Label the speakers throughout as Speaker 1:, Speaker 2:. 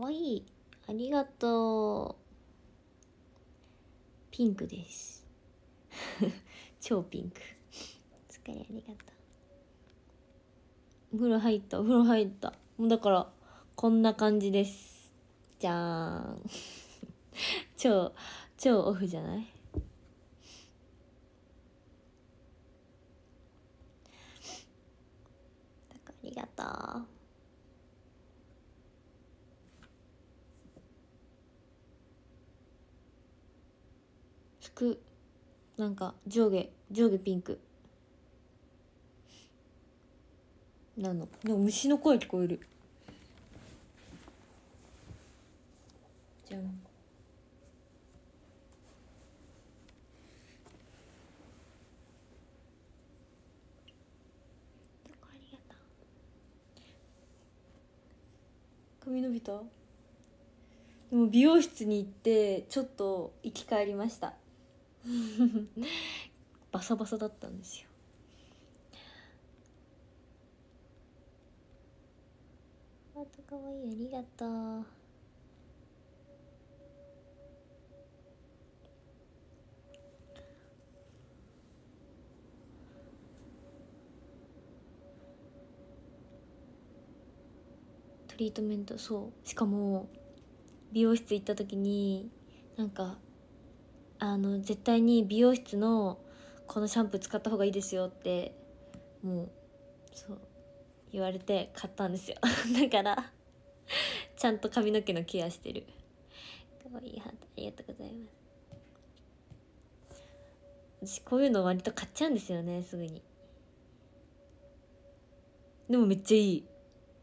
Speaker 1: わいい、ありがとう。ピンクです超ピンク。お疲れ、ありがとう。お風呂入った、お風呂入った。もうだからこんな感じです。じゃーん超オフじゃない？ありがとう。服なんか上下ピンクなの。でも虫の声聞こえる。じゃん。ありがとう。髪伸びた？でも美容室に行ってちょっと生き返りましたバサバサだったんですよ。あとかわいい、ありがとう。トリートメント、そうしかも美容室行った時になんか絶対に美容室のこのシャンプー使った方がいいですよってもうそう言われて買ったんですよだからちゃんと髪の毛のケアしてる。かわいいハート、ありがとうございます。私こういうの割と買っちゃうんですよね、すぐに。でもめっちゃいい。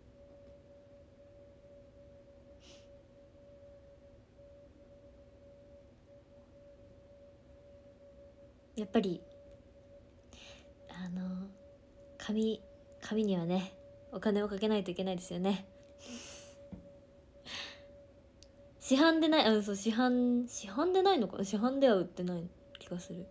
Speaker 1: やっぱり髪にはねお金をかけないといけないですよね。市販でない、そう、市販でないのかな、市販では売ってない気がする。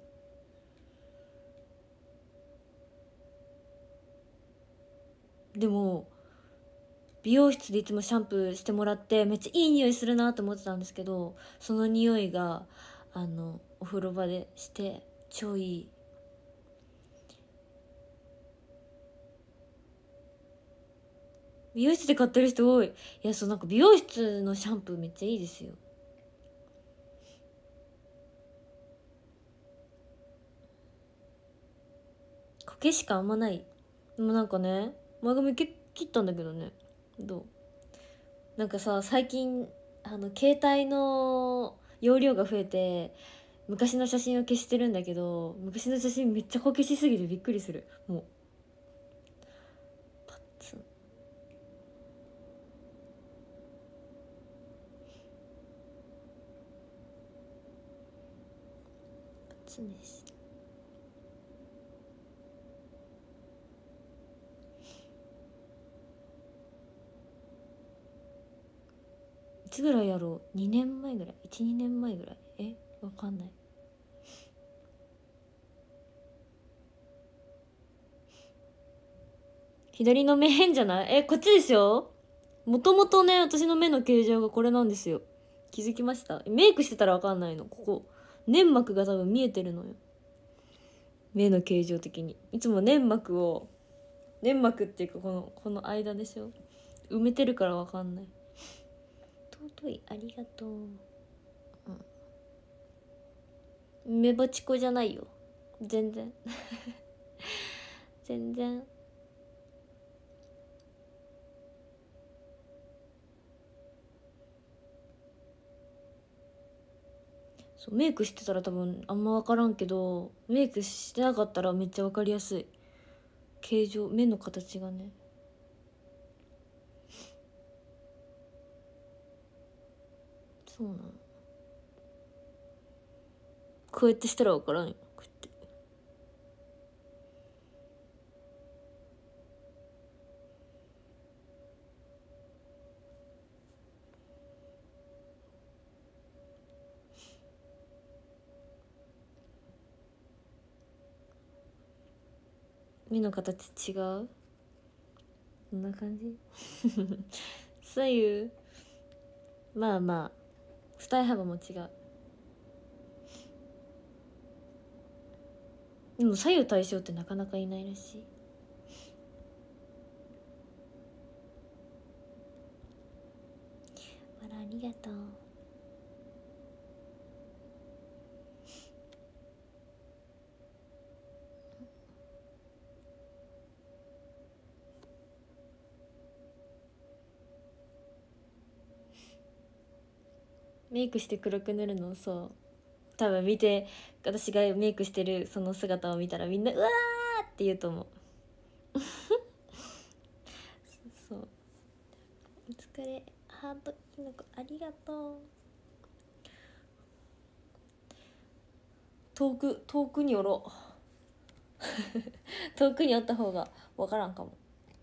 Speaker 1: でも美容室でいつもシャンプーしてもらってめっちゃいい匂いするなと思ってたんですけど、その匂いがお風呂場でして超いい。美容室で買ってる人多い。いや、そう、なんか美容室のシャンプーめっちゃいいですよ。苔しかあんまない。でもなんかね、前髪切ったんだけどね。どう？なんかさ、最近携帯の容量が増えて昔の写真を消してるんだけど、昔の写真めっちゃこけしすぎてびっくりする。もうパッツン、パッツンです。いつぐらいやろう、2年前ぐらい、12年前ぐらい、わかんない。左の目変じゃない？こっちでしょ。もともとね、私の目の形状がこれなんですよ。気づきました？メイクしてたらわかんないの。ここ粘膜が多分見えてるのよ、目の形状的に。いつも粘膜っていうかこの間でしょ、埋めてるからわかんない。尊い、ありがとう。メバチコじゃないよ、全然全然。そう、メイクしてたら多分あんま分からんけど、メイクしてなかったらめっちゃ分かりやすい。形状、目の形がね。そうなの。こうやってしたら分からんよ、こうやって。目の形違う？こんな感じ左右まあまあ二重幅も違う。でも左右対称ってなかなかいないらしい。あら、ありがとう。メイクして黒く塗るの、そう多分見て、私がメイクしてるその姿を見たらみんなうわーって言うと思う。そう、お疲れ。ハートキノコありがとう。遠くにおろう。遠くにおった方が分からんかも。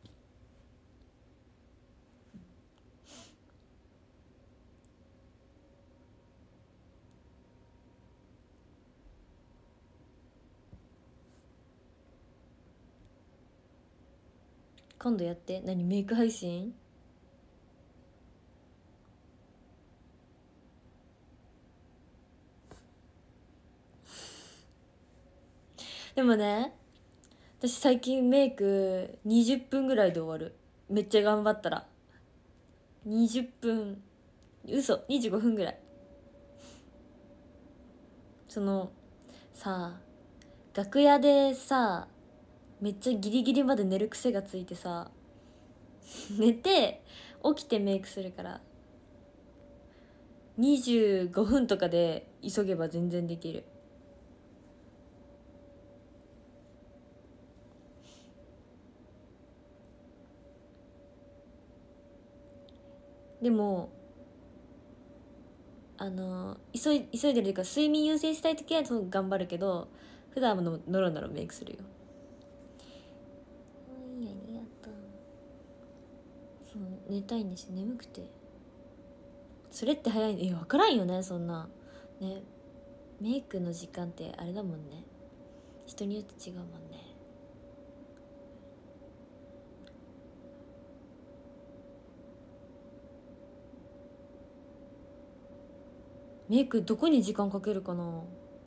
Speaker 1: 今度やって。何、メイク配信？でもね、私最近メイク20分ぐらいで終わる。めっちゃ頑張ったら20分、嘘、25分ぐらい。そのさ、楽屋でさ、めっちゃギリギリまで寝る癖がついてさ、寝て起きてメイクするから25分とかで急げば全然できる。でも急いでるというか、睡眠優先したい時はそう頑張るけど、普段はノロノロメイクするよ。ありがとう。そう、寝たいんですよ、眠くて。それって早いの？いや分からんよね、そんなね。メイクの時間ってあれだもんね、人によって違うもんね。メイクどこに時間かけるかな。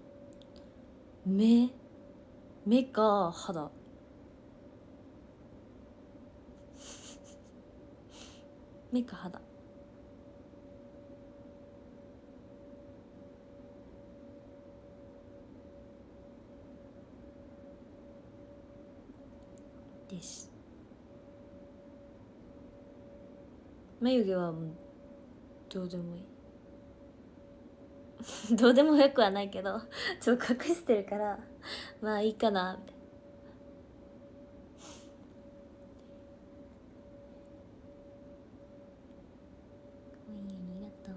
Speaker 1: 目か肌。目か肌です。眉毛はもうどうでもいい。どうでもよくはないけど、ちょっと隠してるからまあいいかなみたいな。ありがとう。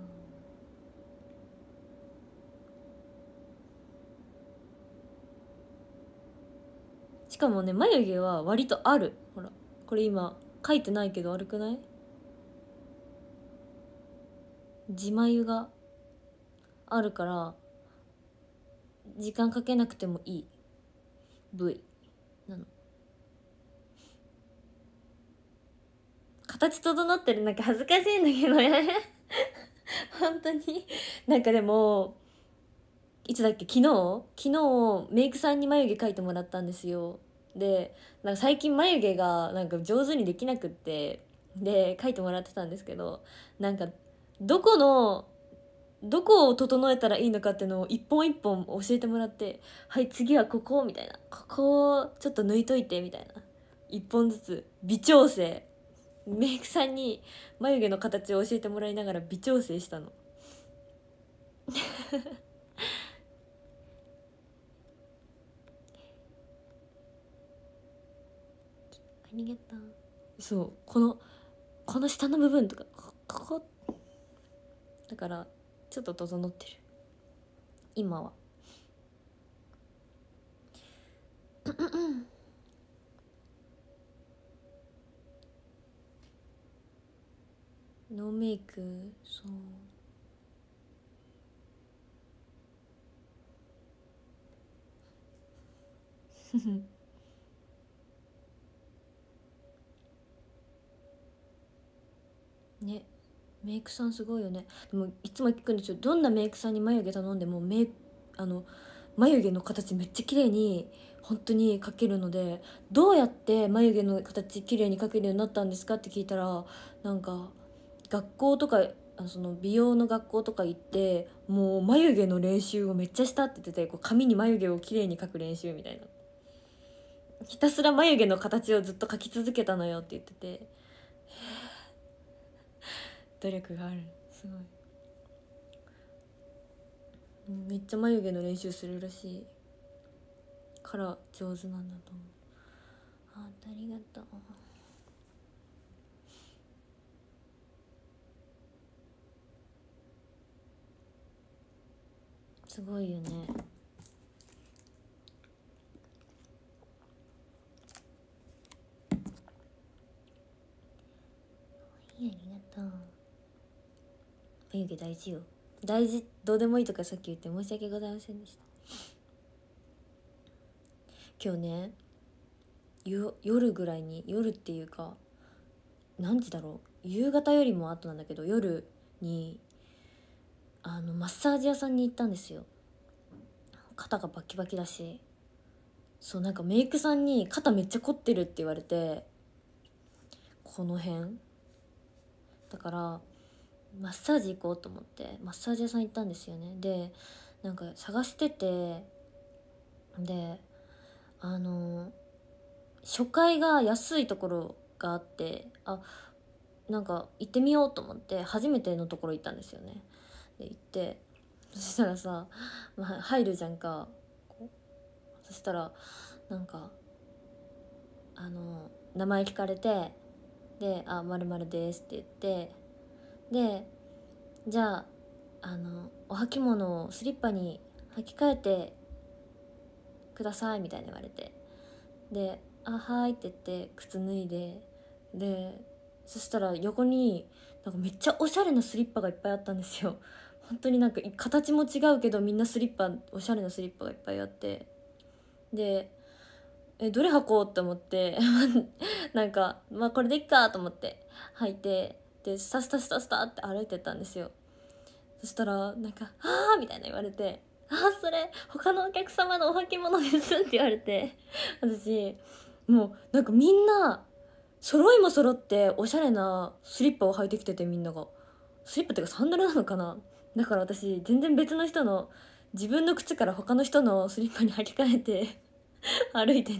Speaker 1: しかもね、眉毛は割とある。ほら、これ今描いてないけど悪くない？自眉があるから時間かけなくてもいい部位なの。形整ってる。なんか恥ずかしいんだけどね。本当に。なんかでもいつだっけ、昨日メイクさんに眉毛描いてもらったんですよ。で、なんか最近眉毛がなんか上手にできなくって、で描いてもらってたんですけど、なんかどこのどこを整えたらいいのかっていうのを一本一本教えてもらって、はい次はここみたいな、ここをちょっと抜いといてみたいな、一本ずつ微調整。メイクさんに眉毛の形を教えてもらいながら微調整したの。ありがとう。そう、この下の部分とかここだから、ちょっと整ってる今は。ノーメイク、そうね。 メイクさんすごいよね。でもいつも聞くんですよ、どんなメイクさんに眉毛頼んでも眉毛の形めっちゃ綺麗に本当に描けるので、どうやって眉毛の形綺麗に描けるようになったんですかって聞いたら、なんか学校とかその美容の学校とか行ってもう眉毛の練習をめっちゃしたって言ってて、こう紙に眉毛を綺麗に描く練習みたいな、ひたすら眉毛の形をずっと描き続けたのよって言ってて、努力がある、すごい。めっちゃ眉毛の練習するらしいから上手なんだと思う。ありがとう。すごいよね。ありがとう。眉毛大事よ。大事、どうでもいいとかさっき言って申し訳ございませんでした。今日ね、夜ぐらいに、夜っていうか何時だろう、夕方よりも後なんだけど、夜にマッサージ屋さんに行ったんですよ。肩がバキバキだし、そう、なんかメイクさんに肩めっちゃ凝ってるって言われて、この辺だからマッサージ行こうと思ってマッサージ屋さん行ったんですよね。でなんか探してて、で初回が安いところがあって、なんか行ってみようと思って初めてのところ行ったんですよね。で行って、そしたらさ、入るじゃんか。そしたらなんか名前聞かれて、で「あ、〇〇です」って言って、でじゃあお履物をスリッパに履き替えてくださいみたいに言われて、で「あ、はい」って言って靴脱いで、でそしたら横になんかめっちゃおしゃれなスリッパがいっぱいあったんですよ。本当になんか形も違うけどみんなスリッパ、おしゃれなスリッパがいっぱいあって、でどれ履こうって思ってなんかこれでいっかと思って履いて、でスタスタスタスタって歩いてったんですよ。そしたらなんか「あー」みたいな言われて「それ他のお客様のお履物です」って言われて、私もうなんかみんな揃いも揃っておしゃれなスリッパを履いてきてて、みんながスリッパっていうかサンダルなのかな。だから私全然別の人の、自分の靴から他の人のスリッパに履き替えて歩いてって、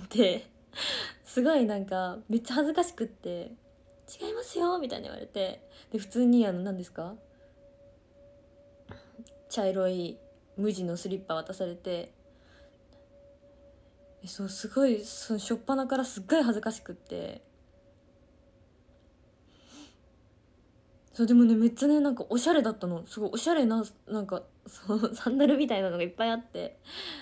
Speaker 1: すごいなんかめっちゃ恥ずかしくって「違いますよ」みたいに言われて、で普通に何ですか、茶色い無地のスリッパ渡されて、そうすごい初っ端からすっごい恥ずかしくって、そうでもねめっちゃねなんかおしゃれだったの、すごいおしゃれな、なんかそうサンダルみたいなのがいっぱいあって、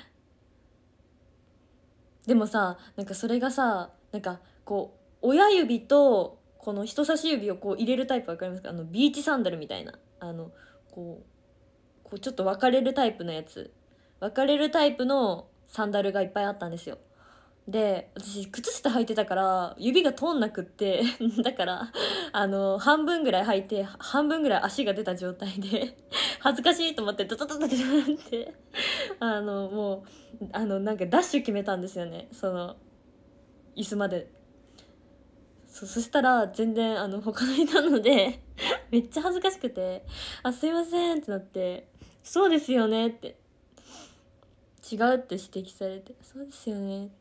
Speaker 1: でもさなんかそれがさなんかこう親指とこの人差し指をこう入れるタイプわかりますか？ビーチサンダルみたいな、ここうちょっと分かれるタイプのやつ、分かれるタイプのサンダルがいっぱいあったんですよ。で私靴下履いてたから指が通んなくってだから半分ぐらい履いて半分ぐらい足が出た状態で恥ずかしいと思ってドドドドドドってもうなんかダッシュ決めたんですよね、その椅子まで。そしたら全然他の人のでめっちゃ恥ずかしくて「あ、すいません」ってなって「そうですよね」って違うって指摘されて「そうですよね」、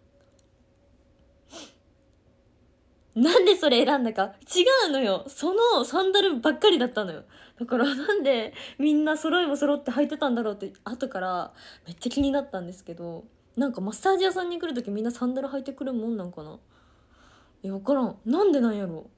Speaker 1: なんでそれ選んだか違うのよ、そのサンダルばっかりだったのよ。だからなんでみんな揃いも揃って履いてたんだろうって後からめっちゃ気になったんですけど、なんかマッサージ屋さんに来る時みんなサンダル履いてくるもんなんかな。分からん、なんでなんやろ。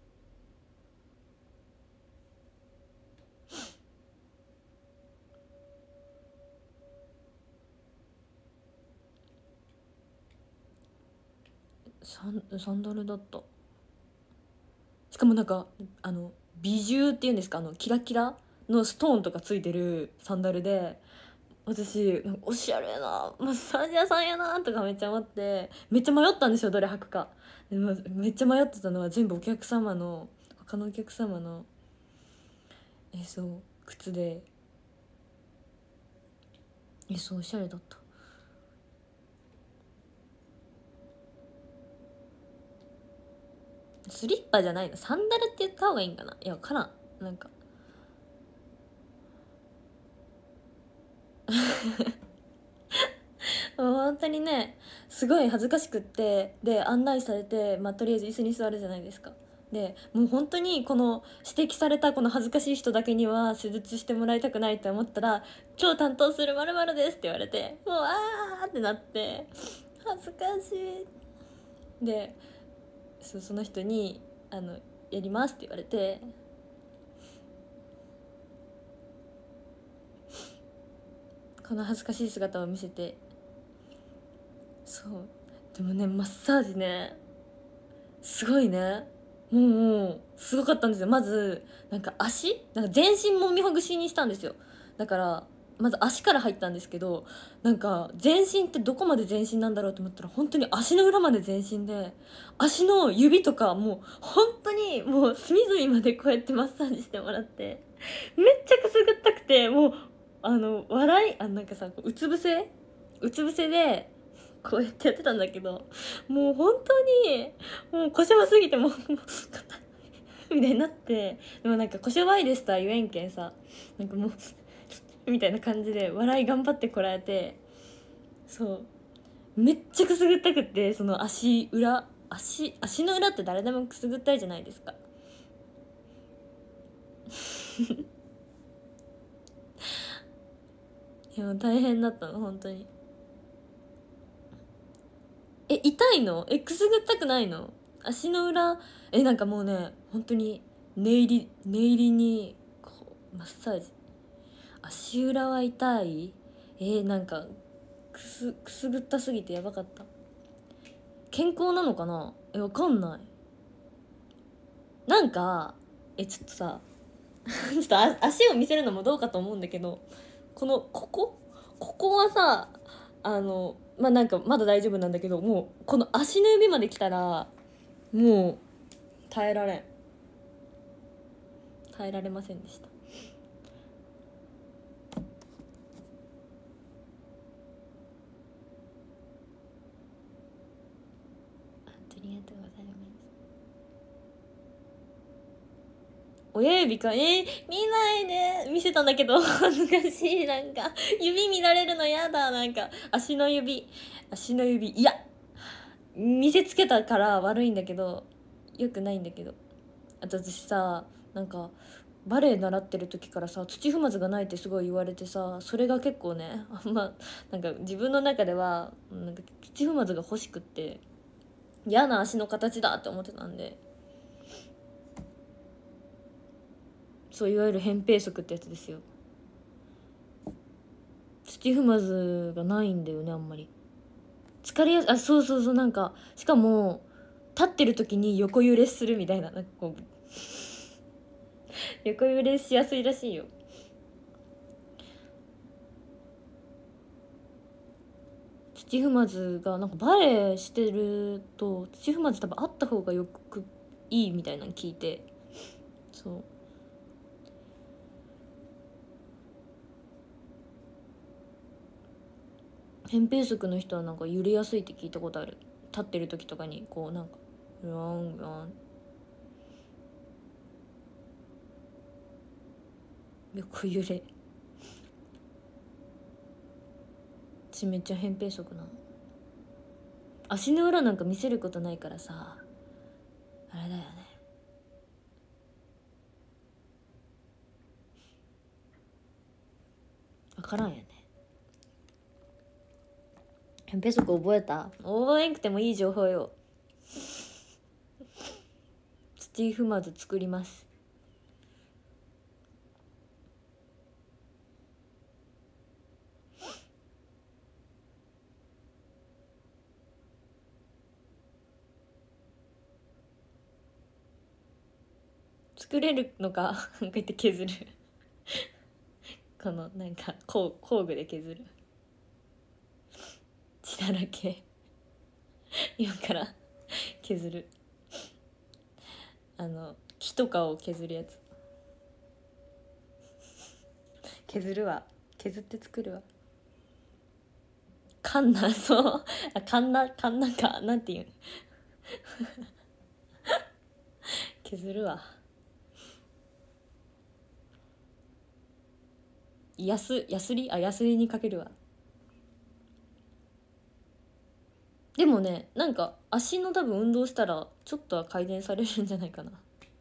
Speaker 1: サンダルだった。しかもなんか美獣っていうんですか、キラキラのストーンとかついてるサンダルで、私なんかおしゃれなマッサージ屋さんやなとかめっちゃ思って、めっちゃ迷ったんですよどれ履くか。でもめっちゃ迷ってたのは全部他のお客様のそう靴でそうおしゃれだった。スリッパじゃないの、サンダルって言った方がいいんかな。いや分からん、なんか本当にねすごい恥ずかしくって、で案内されて、とりあえず椅子に座るじゃないですか。でもう本当にこの指摘されたこの恥ずかしい人だけには施術してもらいたくないって思ったら「今日担当する〇〇です」って言われて、もうあーってなって恥ずかしい。でその人にやりますって言われて、この恥ずかしい姿を見せて、そうでもねマッサージねすごいね、もうすごかったんですよ。まずなんか全身もみほぐしにしたんですよ。だからまず足から入ったんですけど、なんか全身ってどこまで全身なんだろうと思ったら本当に足の裏まで全身で、足の指とかもう本当にもう隅々までこうやってマッサージしてもらって、めっちゃくすぐったくて、もう笑いなんかさうつ伏せでこうやってやってたんだけど、もう本当にもう腰弱すぎてもうみたいになって、でもなんか腰弱いですとは言えんけんさ、なんかもうみたいな感じで笑い頑張ってこらえて、そうめっちゃくすぐったくって、その足の裏って誰でもくすぐったいじゃないですか。いや大変だったの本当に。痛いの？くすぐったくないの？足の裏なんかもうね本当に念入りにこうマッサージ。足裏は痛い？なんかくすぐったすぎてやばかった。健康なのかな？わかんない。なんかちょっとさちょっと足を見せるのもどうかと思うんだけど、ここはさなんかまだ大丈夫なんだけど、もうこの足の指まで来たらもう耐えられませんでした。ありがとうございます。親指か見ないで。見せたんだけど恥ずかしい。なんか指見られるのやだ。なんか足の指いや見せつけたから悪いんだけど、よくないんだけど。あと私さ、なんかバレエ習ってる時からさ土踏まずがないってすごい言われてさ、それが結構ねなんか自分の中ではなんか土踏まずが欲しくって嫌な足の形だって思ってたんで、そういわゆる扁平足ってやつですよ。土踏まずがないんだよねあんまり。疲れやすそうなんかしかも立ってる時に横揺れするみたいな、なんかこう横揺れしやすいらしいよ。土踏まずがなんかバレエしてると土踏まず多分あった方がいいみたいなの聞いて、そう扁平足の人はなんか揺れやすいって聞いたことある。立ってる時とかにこうなんかブランブラン横揺れ。めっちゃ扁平足なの。足の裏なんか見せることないからさ、あれだよね。分からんよね。扁平足覚えた？覚えんくてもいい情報よ。土踏まず作ります。作れるのかこうやって削るこのなんか工具で削る。血だらけ今から削る。木とかを削るやつ。 削るわ、削って作るわ。カンナ、そうカンナかなんていう削るわ。やすりにかけるわ。でもね、なんか足の多分運動したらちょっとは改善されるんじゃないかな。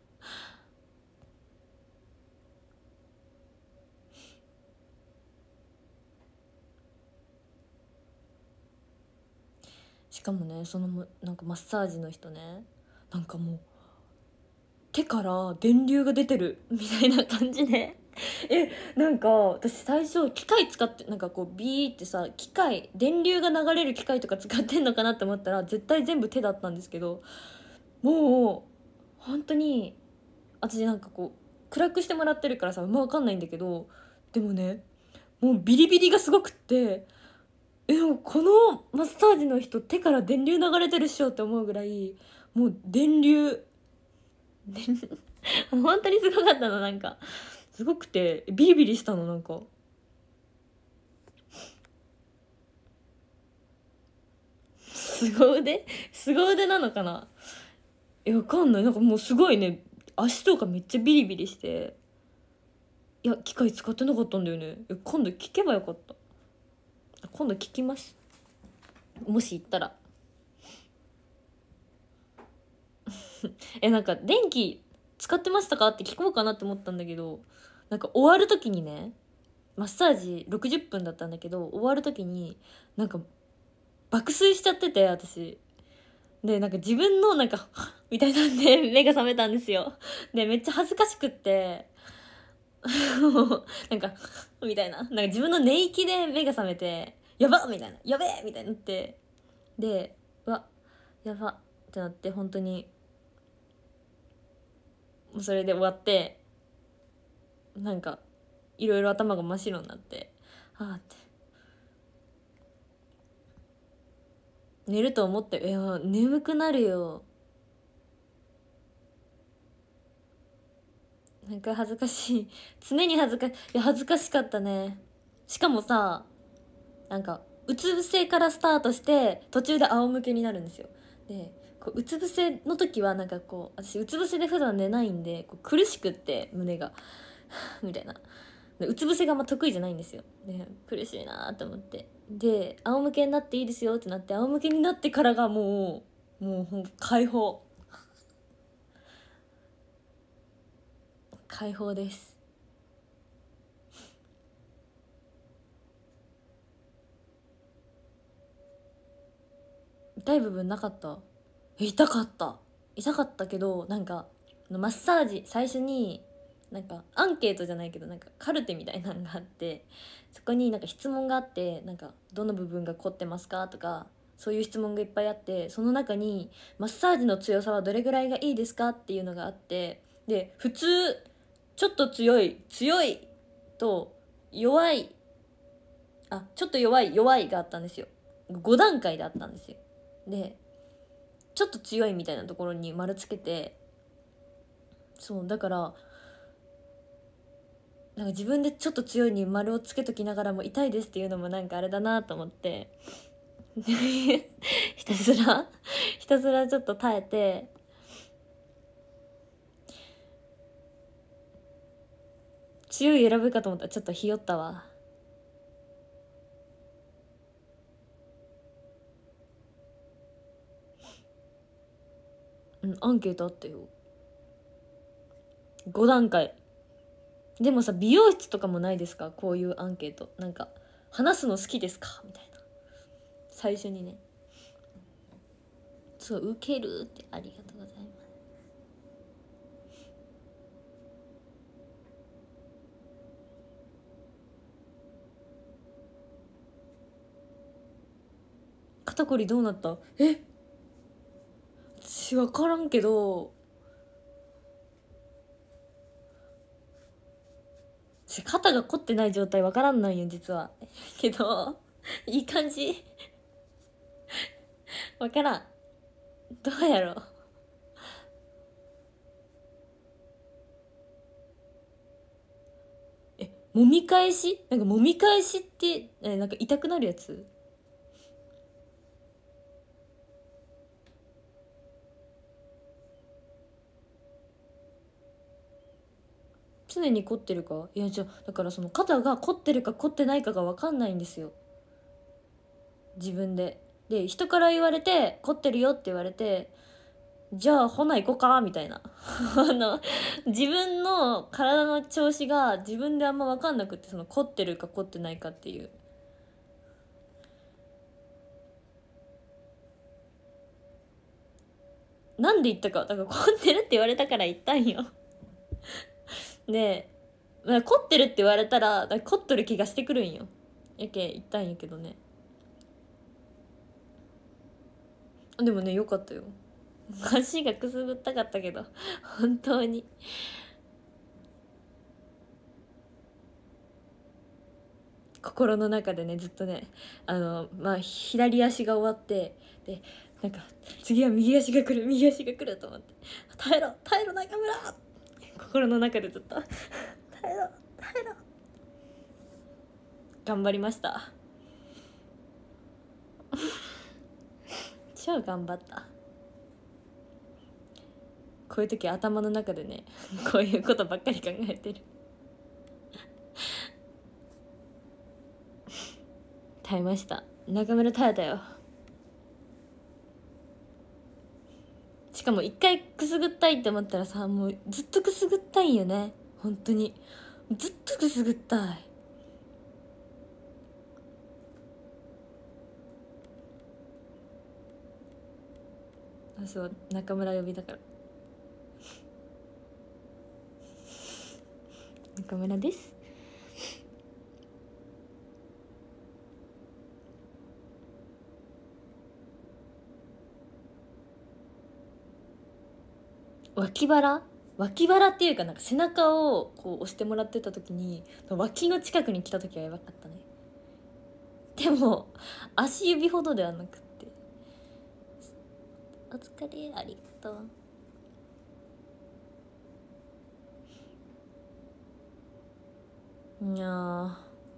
Speaker 1: しかもね、そのなんかマッサージの人ね、なんかもう手から電流が出てるみたいな感じでなんか私最初機械使ってなんかこうビーってさ、機械電流が流れる機械とか使ってんのかなって思ったら絶対全部手だったんですけど、もう本当に私なんかこう暗くしてもらってるからさ分かんないんだけど、でもね、もうビリビリがすごくって、でもこのマッサージの人手から電流流れてるっしょって思うぐらい、もう電流本当にすごかったの。なんかすごくてビリビリしたの。なんかすご腕なのかな。わかんない。なんかもうすごいね、足とかめっちゃビリビリして、いや機械使ってなかったんだよね。今度聞けばよかった。今度聞きます、もし行ったらなんか電気使ってましたかって聞こうかなって思ったんだけど、なんか終わる時にね、マッサージ60分だったんだけど、終わる時になんか爆睡しちゃってて、私でなんか自分のなんかみたいなんで目が覚めたんですよ。でめっちゃ恥ずかしくってなんかみたいな、なんか自分の寝息で目が覚めて、やばっみたいな、やべえみたいになって、でうわやばってなって、本当にもうそれで終わって、なんかいろいろ頭が真っ白になって、ああって寝ると思って、いや眠くなるよ。なんか恥ずかしい、常に恥ずかしかったね。しかもさ、なんかうつ伏せからスタートして途中で仰向けになるんですよ。でこううつ伏せの時はなんかこう、私うつ伏せで普段寝ないんでこう苦しくって、胸がみたいな、でうつ伏せがあんま得意じゃないんですよ。で苦しいなと思って、で仰向けになっていいですよってなって、仰向けになってからがもう解放、解放です。痛い部分なかった？痛かったけど、なんかマッサージ最初になんかアンケートじゃないけど、なんかカルテみたいなのがあって、そこになんか質問があって、なんかどの部分が凝ってますかとか、そういう質問がいっぱいあって、その中にマッサージの強さはどれぐらいがいいですかっていうのがあって、で普通、ちょっと強いと弱い、ちょっと弱いがあったんですよ。5段階であったんですよ。でちょっと強いみたいなところに丸つけて、そうだからなんか自分でちょっと強いに丸をつけときながらも痛いですっていうのもなんかあれだなと思ってひたすらちょっと耐えて、強い選ぶかと思ったらちょっとひよったわ。アンケートあったよ、5段階。でもさ、美容室とかもないですか、こういうアンケート。なんか話すの好きですかみたいな、最初にね。そう、受けるって、ありがとうございます。肩こりどうなった？私分からんけど、肩が凝ってない状態分からんないよ実はけどいい感じ分からん、どうやろう。 揉み返し、なんか揉み返しってなんか痛くなるやつ。常に凝ってるか。いやじゃあだからその肩が凝ってるか凝ってないかが分かんないんですよ、自分で。で人から言われて凝ってるよって言われて、じゃあほな行こうかみたいな自分の体の調子が自分であんま分かんなくって、その凝ってるか凝ってないかっていう。なんで言ったか、だから凝ってるって言われたから言ったんよで、まあ、凝ってるって言われたら凝ってる気がしてくるんよ、やけ言ったんやけどね。でもねよかったよ、足がくすぐったかったけど本当に心の中でねずっとねまあ左足が終わって、でなんか次は右足が来る右足が来ると思って、耐えろ耐えろ中村、心の中でずっと耐えろ耐えろ、頑張りました超頑張った。こういう時頭の中でねこういうことばっかり考えてる耐えました、中村耐えたよ。しかも一回くすぐったいって思ったらさ、もうずっとくすぐったいんよね、本当にずっとくすぐったい。あ、そう中村呼びだから中村です。脇腹っていうかなんか背中をこう押してもらってた時に脇の近くに来た時はやばかったね。でも足指ほどではなくって、お疲れありがとう。いやー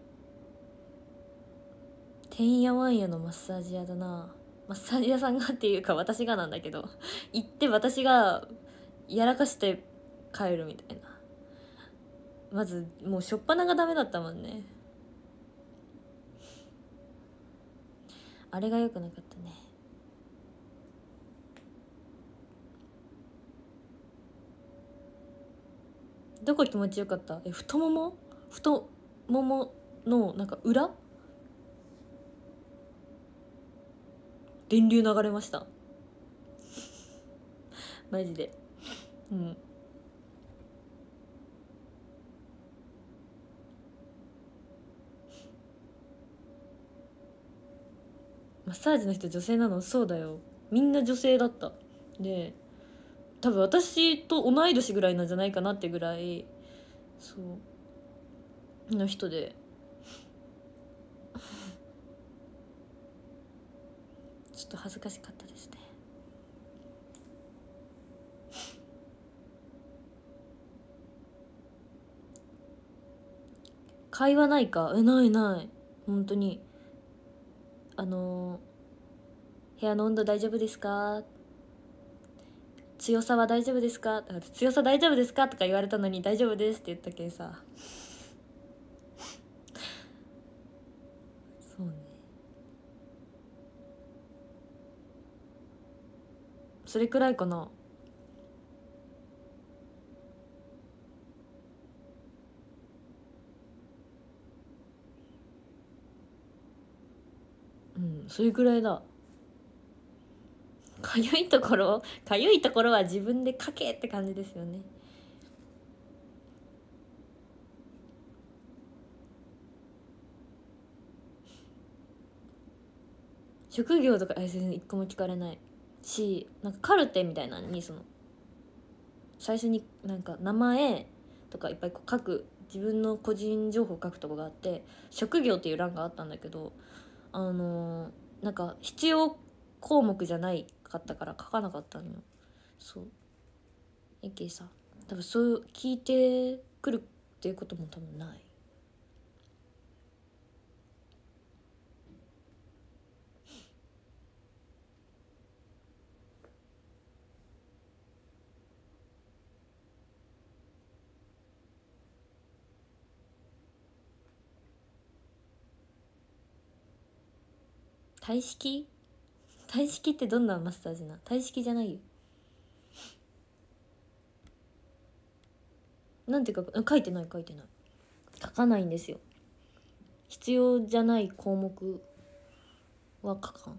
Speaker 1: てんやわんやのマッサージ屋だな。マッサージ屋さんがっていうか私がなんだけど行って私がやらかして帰るみたいな。まずもう初っ端がダメだったもんね、あれが良くなかったね。どこ気持ちよかった？太もものなんか裏電流流れましたマジで。うんマッサージの人女性なの？そうだよ、みんな女性だった。で多分私と同い年ぐらいなんじゃないかなってぐらいそうの人でちょっと恥ずかしかったですね。会話ないか？ないない本当に。部屋の温度大丈夫ですか、強さは大丈夫ですか、強さ大丈夫ですかとか言われたのに大丈夫ですって言ったけんさそうね、それくらいかな。うんそれくらいだ。かゆいところは自分でかけって感じですよね。職業とか全然一個も聞かれないし、なんかカルテみたいなのに最初になんか名前とかいっぱいこう書く、自分の個人情報書くとこがあって、職業っていう欄があったんだけど、なんか必要項目じゃないかったから書かなかったのよ。そうえけさ多分そう聞いてくるっていうことも多分ない。 体式ってどんなマッサージな？体式じゃないよ。なんて書く？書いてない書かないんですよ。必要じゃない項目は書かん。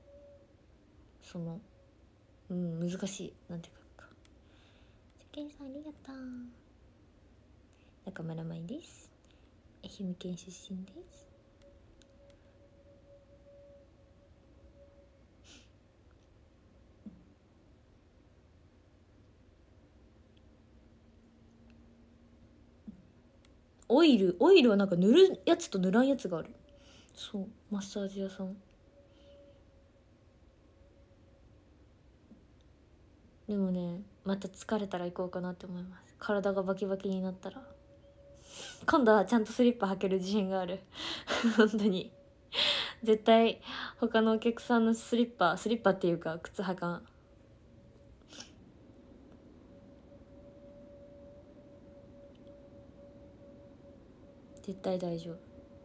Speaker 1: 難しい。なんて書くか。世間さんありがとう。中村舞です。愛媛県出身です。オイルはなんか塗るやつと塗らんやつがある。そう、マッサージ屋さんでもね、また疲れたら行こうかなって思います。体がバキバキになったら今度はちゃんとスリッパ履ける自信がある本当に絶対他のお客さんのスリッパっていうか靴履かん。絶対大丈夫。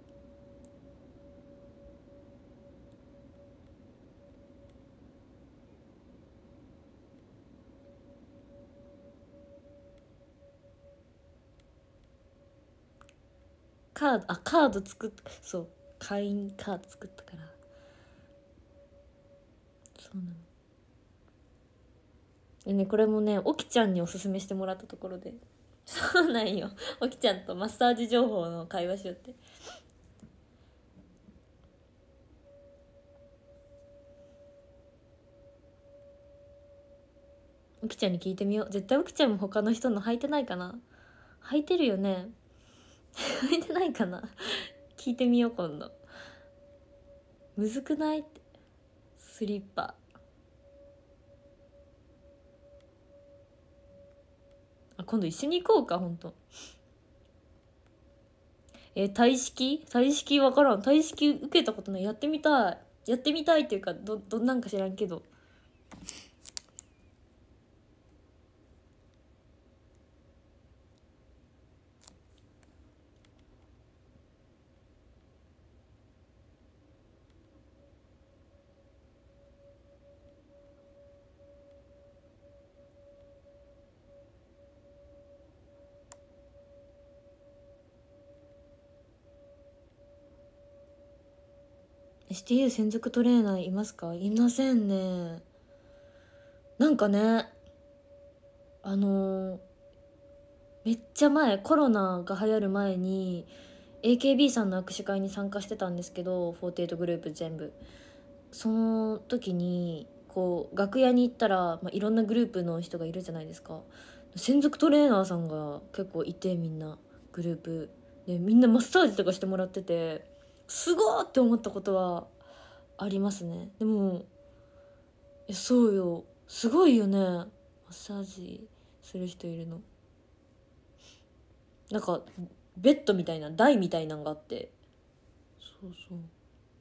Speaker 1: カード作っそう会員カード作ったから。そうなの。でね、これもね、おきちゃんにおすすめしてもらったところで。そうなんよ。おきちゃんとマッサージ情報の会話しよって。おきちゃんに聞いてみよう。絶対おきちゃんも他の人の履いてないかな。履いてるよね。履いてないかな。聞いてみよう今度。むずくないって。スリッパ。今度一緒に行こうか。ほんと。体式わからん。体式受けたことない。やってみたいっていうか、どんなんか知らんけど。STU 専属トレーナーいますか？いませんね。なんかね、めっちゃ前、コロナが流行る前に AKB さんの握手会に参加してたんですけど、48グループ全部。その時にこう楽屋に行ったら、いろんなグループの人がいるじゃないですか。専属トレーナーさんが結構いて、みんなグループでみんなマッサージとかしてもらってて、すごーって思ったことはありますね。でもそうよ、すごいよね、マッサージする人いるの。なんかベッドみたいな台みたいなのがあって、そうそう、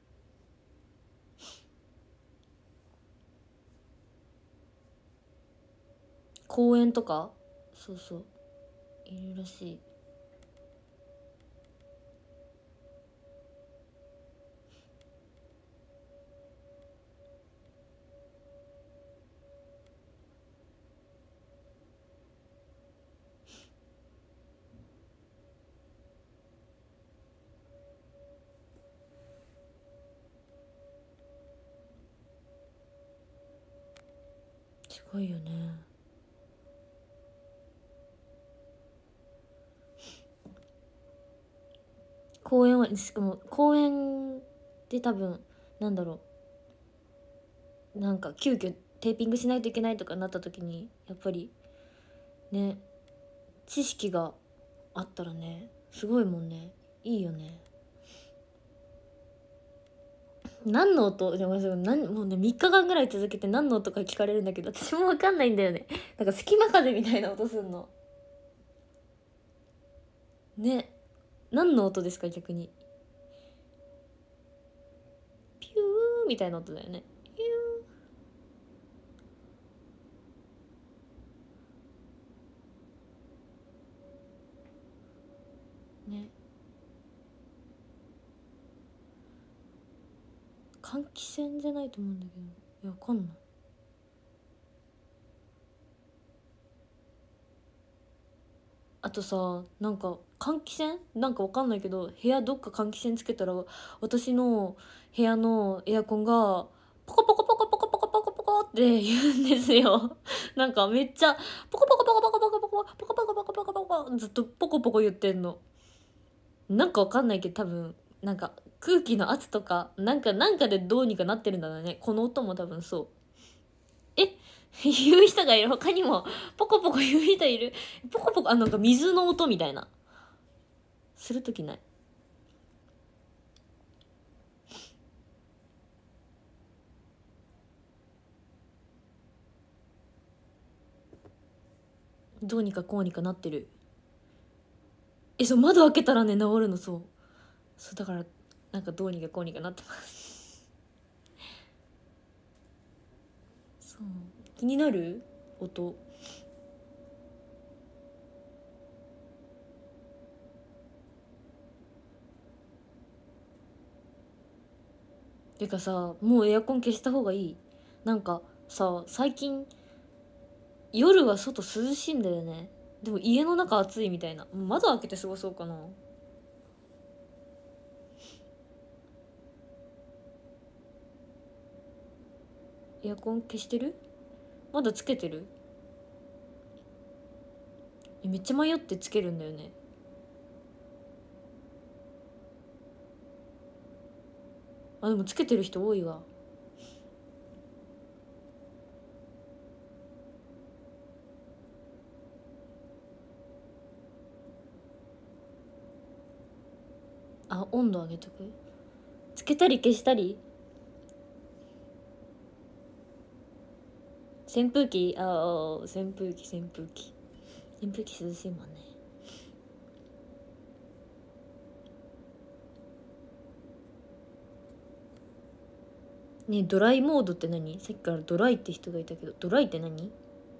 Speaker 1: 公園とか、そうそう、いるらしい。すごいよね。公園は、しかも公園で多分、なんだろう、なんか急遽テーピングしないといけないとかなった時に、やっぱりね、知識があったらね、すごいもんね。いいよね。何の音でももうね、3日間ぐらい続けて何の音か聞かれるんだけど、私も分かんないんだよね。なんか隙間風みたいな音すんのね。何の音ですか逆に？ピューみたいな音だよね。ピューね。 換気扇じゃないと思うんだけど、いやわかんない。あとさ、なんか換気扇なんかわかんないけど、部屋どっか換気扇つけたら私の部屋のエアコンがポコポコポコポコポコポコポコって言うんですよ。なんかめっちゃポコポコポコポコポコポコポコポコポコポコポコずっとポコポコ言ってんの。なんかわかんないけど、多分なんか空気の圧とかなんかでどうにかなってるんだろうね。この音も多分そう。え言う人がいる。他にもポコポコ言う人いる。ポコポコ、なんか水の音みたいなするときない？どうにかこうにかなってる。そう窓開けたらね、治るの。そうだから、なんかどうにかこうにかなってますそう。気になる音。てかさ、もうエアコン消した方がいい。なんかさ、最近夜は外涼しいんだよね。でも家の中暑いみたいな。もう窓開けて過ごそうかな。エアコン消してる？まだつけてる？めっちゃ迷ってつけるんだよね。でもつけてる人多いわ。温度上げとく？つけたり消したり？扇風機扇風機涼しいもんね。ねえ、ドライモードって何？さっきからドライって人がいたけど、ドライって何？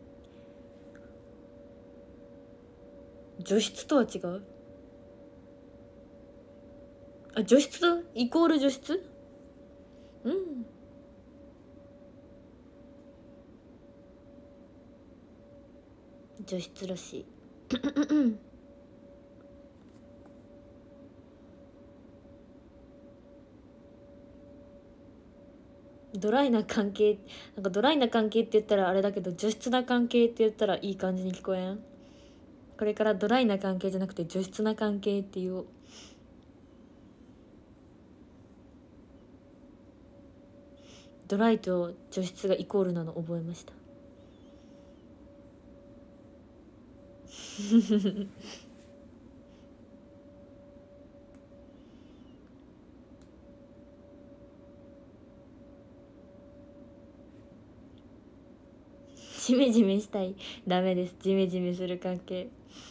Speaker 1: 除湿とは違う？除湿イコール除湿？うん。除湿らしいドライな関係、なんかドライな関係って言ったらあれだけど、除湿な関係って言ったらいい感じに聞こえん？これからドライな関係じゃなくて除湿な関係って言おう。ドライと除湿がイコールなの覚えましたジメジメしたい？ダメです。ジメジメする関係。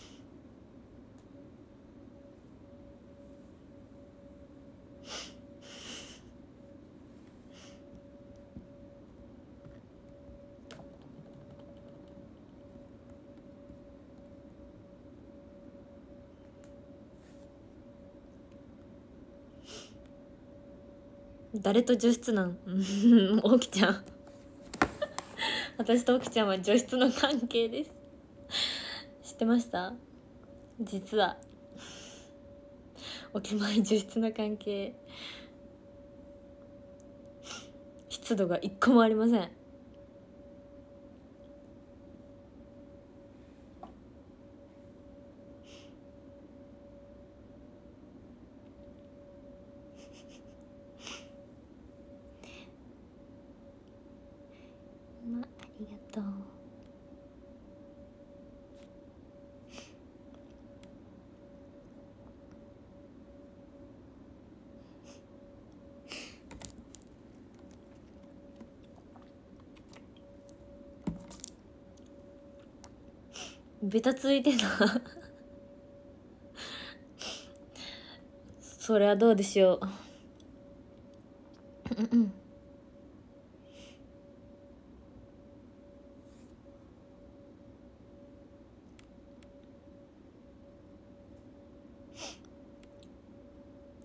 Speaker 1: 誰と除湿なんおきちゃん私とおきちゃんは除湿の関係です。知ってました？実はおきまい除湿の関係。湿度が一個もありません。ありがとう。ベタついてたそれはどうでしょう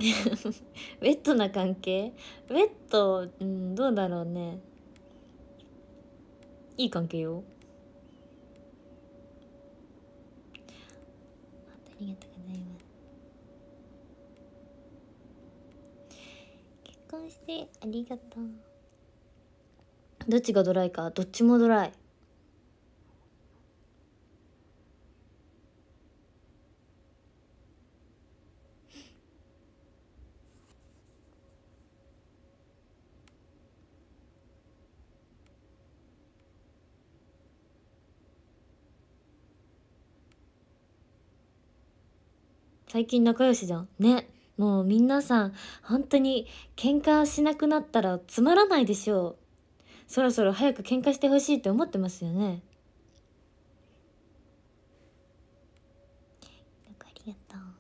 Speaker 1: ウェットな関係、ウェット、どうだろうね。いい関係よ。ありがとうございます。結婚してありがとう。どっちがドライか？どっちもドライ。最近仲良しじゃんね。もう皆さん本当に喧嘩しなくなったらつまらないでしょう。そろそろ早く喧嘩してほしいって思ってますよね。ありがとう。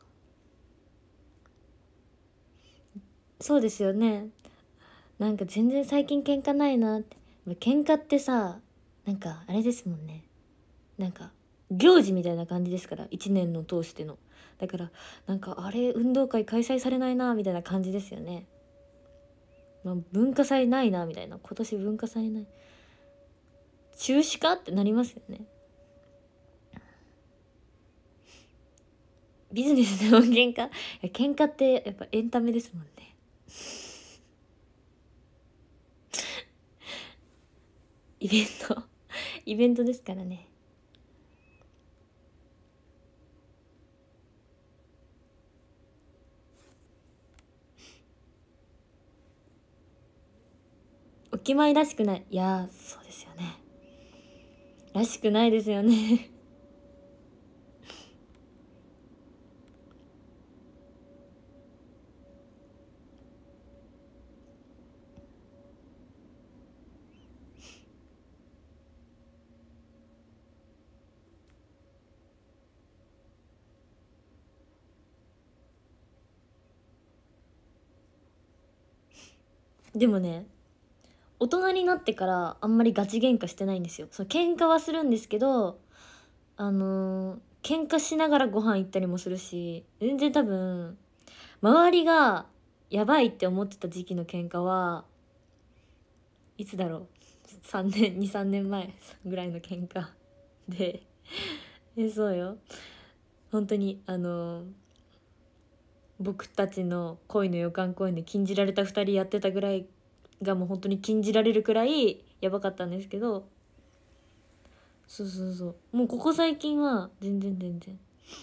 Speaker 1: そうですよね。なんか全然最近喧嘩ないなって。喧嘩ってさ、なんかあれですもんね。なんか行事みたいな感じですから、一年の通しての。だからなんかあれ運動会開催されないなみたいな感じですよね。まあ、文化祭ないなみたいな、今年文化祭ない、中止かってなりますよね。ビジネスでも喧嘩、いや喧嘩ってやっぱエンタメですもんね。イベントイベントですからね。お決まりらしくない。いやそうですよね。らしくないですよね。でもね、大人になってからあんまりガチ喧嘩してないんですよ。その喧嘩はするんですけど、喧嘩しながらご飯行ったりもするし、全然多分周りがやばいって思ってた時期の喧嘩はいつだろう、3年23年前ぐらいの喧嘩でそうよ、本当に僕たちの恋の予感公演で禁じられた2人やってたぐらいがもう本当に禁じられるくらいやばかったんですけど、そうそうそう、もうここ最近は全然全然。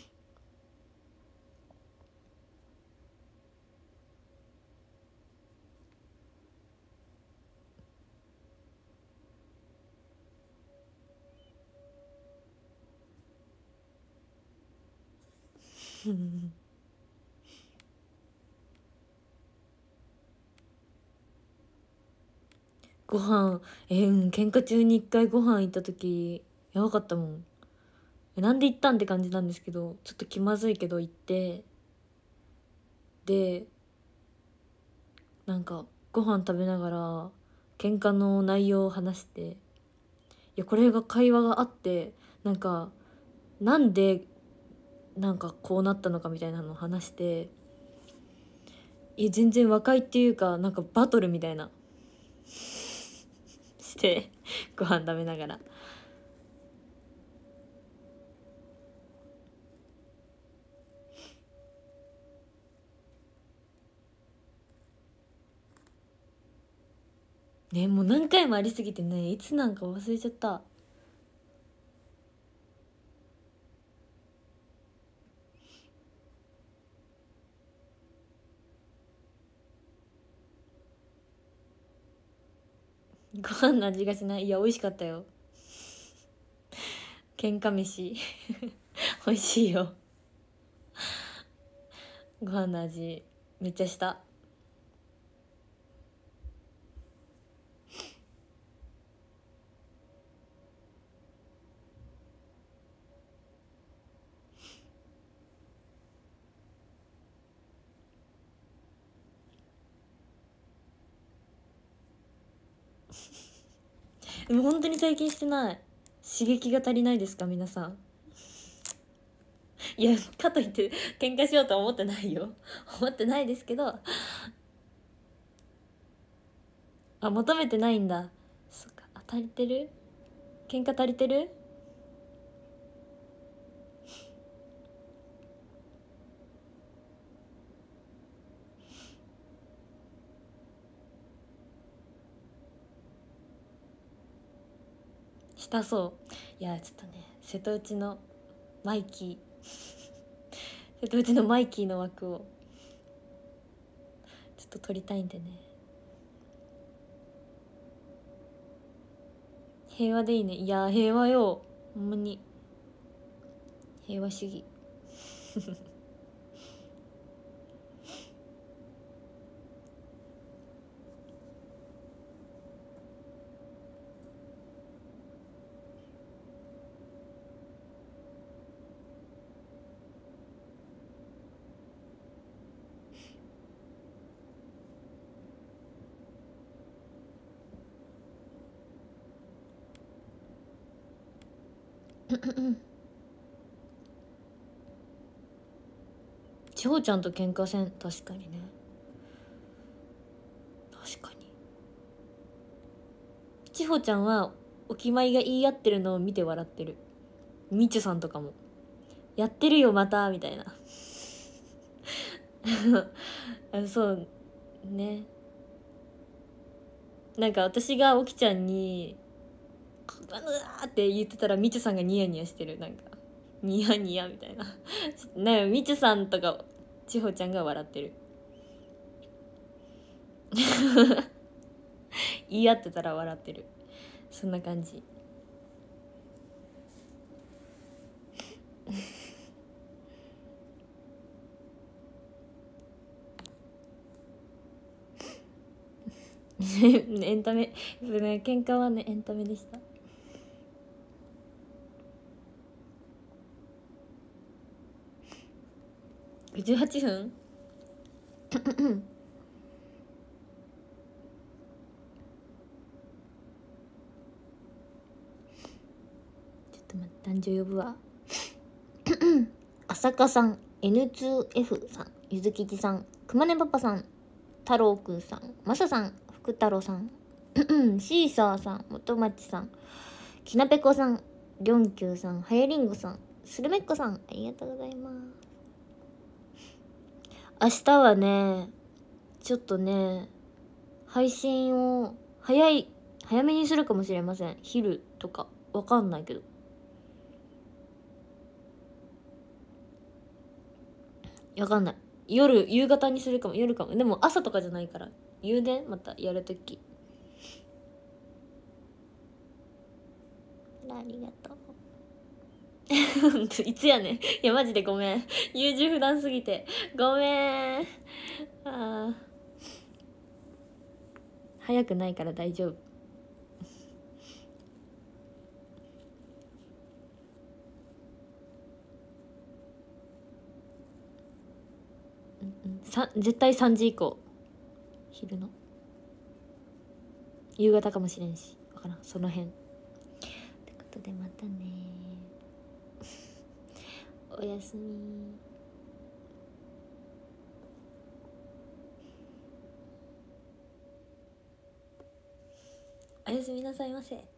Speaker 1: ご飯、喧嘩中に一回ご飯行った時やばかったもん。なんで行ったんって感じなんですけど、ちょっと気まずいけど行って、でなんかご飯食べながら喧嘩の内容を話して、いやこれが会話があって、なんかなんでなんかこうなったのかみたいなのを話して、全然和解っていうかなんかバトルみたいなしてご飯食べながら。ね、もう何回もありすぎてね、いつなんか忘れちゃった。ご飯の味がしない。いや美味しかったよ、喧嘩飯美味しいよ。ご飯の味めっちゃした。でも本当に最近してない。刺激が足りないですか皆さん。 いやかといって喧嘩しようとは思ってないよ思ってないですけど、あ、求めてないんだ。そっか、あ、足りてる、喧嘩足りてる。したそう。いやちょっとね、瀬戸内のマイキー瀬戸内のマイキーの枠をちょっと取りたいんでね。平和でいいね。いや平和よ、ほんまに平和主義千穂ちゃんと喧嘩せん。確かにね、確かに。千穂ちゃんはお決まりが言い合ってるのを見て笑ってる。みちゅさんとかもやってるよまたみたいなあ、そうね。なんか私がおきちゃんに「うわー」って言ってたらみちゅさんがニヤニヤしてる。なんかニヤニヤみたいなね、みちゅさんとか千穂ちゃんが笑ってる言い合ってたら笑ってる。そんな感じエンタメ、ね、喧嘩はねエンタメでした。18分ちょっと待って、男女呼ぶわ浅香さん、 N2F さん、ゆずきちさん、くまねパパさん、太郎くんさん、まささん、福太郎さんシーサーさん、元町さん、きなぺこさん、りょんきゅうさん、はやりんごさん、するめっこさん、ありがとうございます。明日はね、ちょっとね、配信を早めにするかもしれません。昼とかわかんないけど、わかんない。夕方にするかも。夜かも。でも朝とかじゃないから、夕電またやるとき。ありがとういつやねん。いやマジでごめん、優柔不断すぎてごめん。あ、早くないから大丈夫。絶対3時以降、昼の。夕方かもしれんし、わからん、その辺ってことで、またねおやすみ。おやすみなさいませ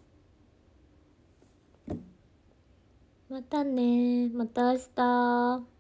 Speaker 1: またね、また明日。